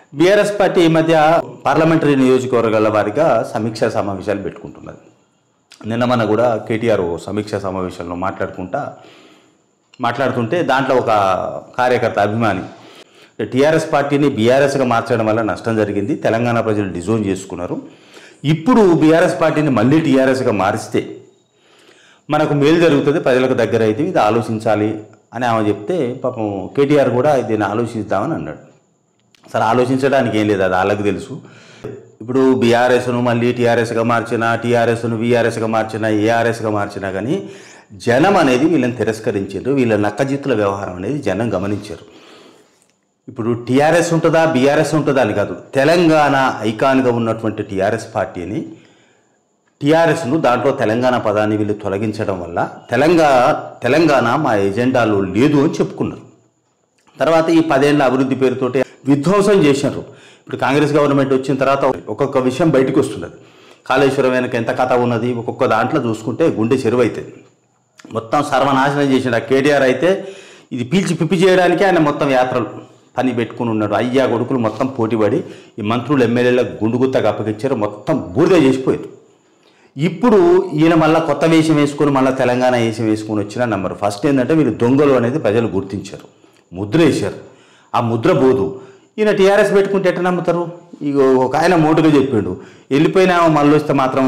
BRS party ఈ మధ్య parliamentary నియోజకవర్గాల వారిగా సమీక్షా సమావేశాలు పెట్టుకుంటున్నది. నిన్న మన కూడా కేటీఆర్ సమీక్షా సమావేశంలో మాట్లాడుతుంటే దాంట్లో ఒక కార్యకర్త అభిమాని టీఆర్ఎస్ పార్టీని బీఆర్ఎస్గా మార్చడం వల్ల నష్టం జరిగింది, తెలంగాణ ప్రజలు డిజోన్ చేసుకున్నారు, ఇప్పుడు బీఆర్ఎస్ పార్టీని మళ్ళీ టీఆర్ఎస్గా మారిస్తే మనకు మేలు జరుగుతుంది, ప్రజలకు దగ్గర అయితే ఇది ఆలోచించాలి అని ఆమె చెప్తే పాపం కేటీఆర్ కూడా దీన్ని ఆలోచిద్దామని అన్నాడు. సరే ఆలోచించడానికి ఏం లేదు, అది వాళ్ళకి తెలుసు. ఇప్పుడు బీఆర్ఎస్ను మళ్ళీ టీఆర్ఎస్గా మార్చినా, టీఆర్ఎస్ను బీఆర్ఎస్గా మార్చినా, ఏఆర్ఎస్గా మార్చినా కానీ జనం అనేది వీళ్ళని తిరస్కరించారు. వీళ్ళ నక్కజిత్తుల వ్యవహారం అనేది జనం గమనించారు. ఇప్పుడు టీఆర్ఎస్ ఉంటుందా బీఆర్ఎస్ ఉంటుందా అని కాదు, తెలంగాణ ఐకాన్గా ఉన్నటువంటి టీఆర్ఎస్ పార్టీని టీఆర్ఎస్ను దాంట్లో తెలంగాణ పదాన్ని వీళ్ళు తొలగించడం వల్ల తెలంగాణ మా ఎజెండాలో లేదు అని చెప్పుకున్నారు. తర్వాత ఈ 10 ఏళ్ల అభివృద్ధి పేరుతోటి విధ్వంసం చేశారు. ఇప్పుడు కాంగ్రెస్ గవర్నమెంట్ వచ్చిన తర్వాత ఒక్కొక్క విషయం బయటకు వస్తున్నది. కాళేశ్వరం వెనక ఎంత కథ ఉన్నది, ఒక్కొక్క దాంట్లో చూసుకుంటే గుండె చెరువు అవుతుంది. మొత్తం సర్వనాశనం చేసిన కేటీఆర్ అయితే ఇది పీల్చి పిప్పి చేయడానికి ఆయన మొత్తం యాత్రలు పని పెట్టుకుని ఉన్నాడు. అయ్యా కొడుకులు మొత్తం పోటీపడి ఈ మంత్రులు ఎమ్మెల్యేలకు గుండుగుత్తగా అప్పగించారు, మొత్తం బూడిద చేసిపోయారు. ఇప్పుడు ఈయన మళ్ళీ కొత్త వేషం వేసుకొని మళ్ళీ తెలంగాణ వేషం వేసుకొని వచ్చిన నంబర్ ఫస్ట్ ఏంటంటే వీళ్ళు దొంగలు అనేది ప్రజలు గుర్తించారు, ముద్ర వేశారు. ఆ ముద్ర పోదు. ఈయన టీఆర్ఎస్ పెట్టుకుంటే ఎట్లా నమ్ముతారు? ఇక ఒక ఆయన మోటుగా చెప్పిండు, వెళ్ళిపోయినా మళ్ళీ వస్తే మాత్రం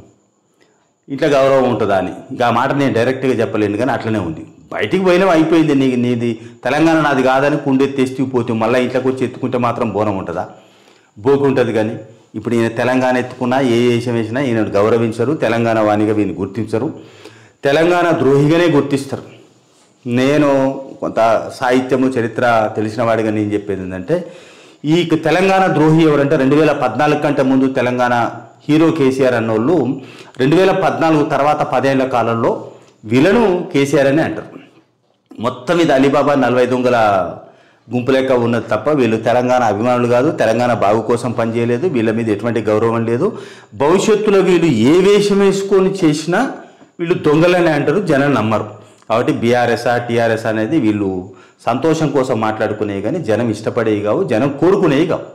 ఇట్లా గౌరవం ఉంటుందా అని. ఇక ఆ మాట నేను డైరెక్ట్గా చెప్పలేను కానీ అట్లనే ఉంది. బయటికి పోయినా అయిపోయింది, నీది తెలంగాణ నాది కాదని కుండెత్తి పోతే మళ్ళీ ఇంట్లోకి వచ్చి ఎత్తుకుంటే మాత్రం బోనం ఉంటుందా? బోకు ఉంటుంది. కానీ ఇప్పుడు ఈయన తెలంగాణ ఎత్తుకున్నా ఏ వేషం వేసినా ఈయన గౌరవించరు, తెలంగాణ వాణిగా వీని గుర్తించరు, తెలంగాణ ద్రోహిగానే గుర్తిస్తారు. నేను కొంత సాహిత్యము చరిత్ర తెలిసిన వాడిగా నేను చెప్పేది ఏంటంటే ఈ తెలంగాణ ద్రోహి ఎవరంటే 2014 కంటే ముందు తెలంగాణ హీరో కేసీఆర్ అన్నోళ్ళు 2014 తర్వాత 10 ఏళ్ల కాలంలో వీళ్ళను కేసీఆర్ అని అంటారు. మొత్తం ఇది అలీబాబా 40 దొంగల గుంపు లెక్క ఉన్నది తప్ప వీళ్ళు తెలంగాణ అభిమానులు కాదు, తెలంగాణ బాగు కోసం పనిచేయలేదు, వీళ్ళ మీద ఎటువంటి గౌరవం లేదు. భవిష్యత్తులో వీళ్ళు ఏ వేషం వేసుకొని చేసినా వీళ్ళు దొంగలనే అంటారు, జనం నమ్మరు. కాబట్టి బీఆర్ఎస్ టీఆర్ఎస్ అనేది వీళ్ళు సంతోషం కోసం మాట్లాడుకునేవి కానీ జనం ఇష్టపడేవి కావు, జనం కోరుకునేవి కావు.